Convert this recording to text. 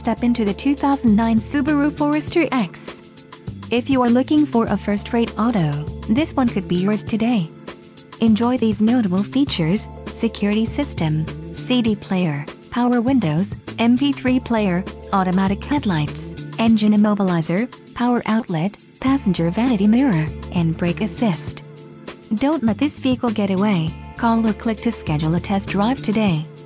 step into the 2009 Subaru Forester X. If you are looking for a first-rate auto, this one could be yours today. Enjoy these notable features: security system, CD player, power windows, MP3 player, automatic headlights, engine immobilizer, power outlet, passenger vanity mirror, and brake assist. Don't let this vehicle get away. Call or click to schedule a test drive today.